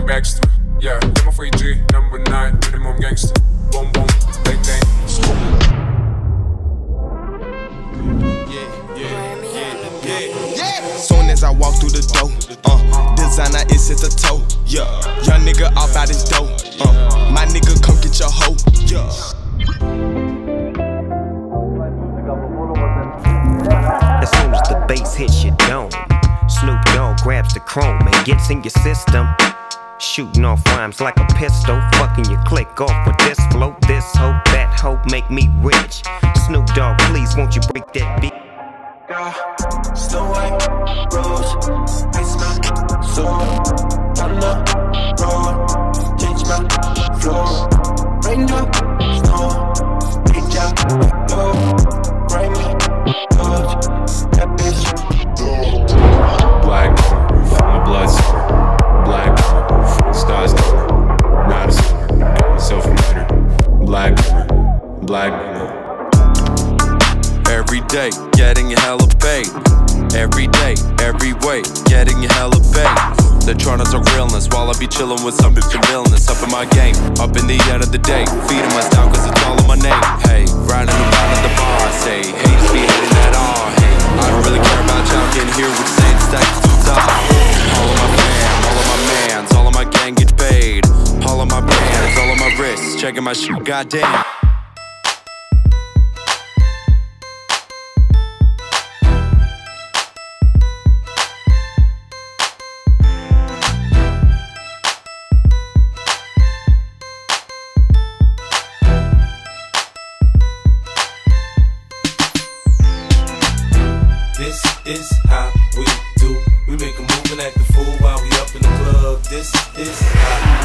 extra. Yeah, get my 3G, number 9, minimum gangster. Boom, boom, bang, bang. Soon as I walk through the door, designer is hit the toe. Yeah, young nigga off out his dough. My nigga come get your hoe. Yeah. As soon as the bass hits your dome, Snoop Dogg grabs the chrome and gets in your system. Shooting off rhymes like a pistol, fucking your click off with this flow, this hope, that hope make me rich. Snoop Dogg, please won't you break that beat? Snow white rose, ice my soul. On the road, change my flow. Raindrop, snow, reach out, go. Rain me, dodge, that bitch. Black roof, my blood sore. Black roof, stars color. Not a star, got myself a murder. Black woman, black woman. Every day, getting hella paid. Every day, every way, getting hella paid. They're trying to talk realness while I be chillin' with some bitch and illness. Up in my game, up in the end of the day, feeding my style cause it's all in my name. Hey, riding around at the bar, I say, haters be hating at all. Hey, I don't really care about y'all getting here with the same stacks to the top. All of my fam, all of my mans, all of my gang get paid. All of my bands, all of my wrists, checking my shit, goddamn. This is how we do. We make a move and act the fool while we up in the club. This is how